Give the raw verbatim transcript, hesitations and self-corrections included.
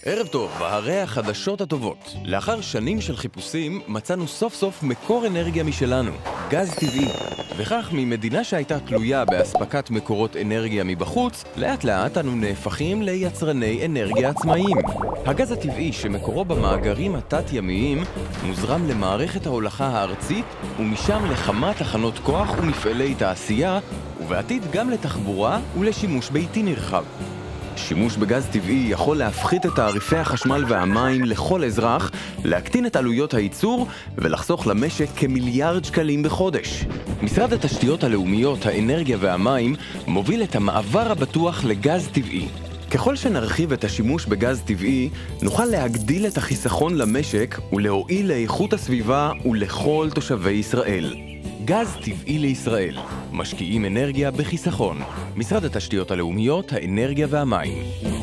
ערב טוב, והרי החדשות הטובות. לאחר שנים של חיפושים, מצאנו סוף סוף מקור אנרגיה משלנו, גז טבעי. וכך ממדינה שהייתה תלויה באספקת מקורות אנרגיה מבחוץ, לאט לאט אנו נהפכים ליצרני אנרגיה עצמאיים. הגז הטבעי שמקורו במאגרים התת-ימיים מוזרם למערכת ההולכה הארצית ומשם לכמה תחנות כוח ומפעלי תעשייה, ובעתיד גם לתחבורה ולשימוש ביתי נרחב. שימוש בגז טבעי יכול להפחית את תעריפי החשמל והמים לכל אזרח, להקטין את עלויות הייצור ולחסוך למשק כמיליארד שקלים בחודש. משרד התשתיות הלאומיות, האנרגיה והמים מוביל את המעבר הבטוח לגז טבעי. ככל שנרחיב את השימוש בגז טבעי, נוכל להגדיל את החיסכון למשק ולהועיל לאיכות הסביבה ולכל תושבי ישראל. גז טבעי לישראל. משקיעים אנרגיה בחיסכון. משרד התשתיות הלאומיות, האנרגיה והמים.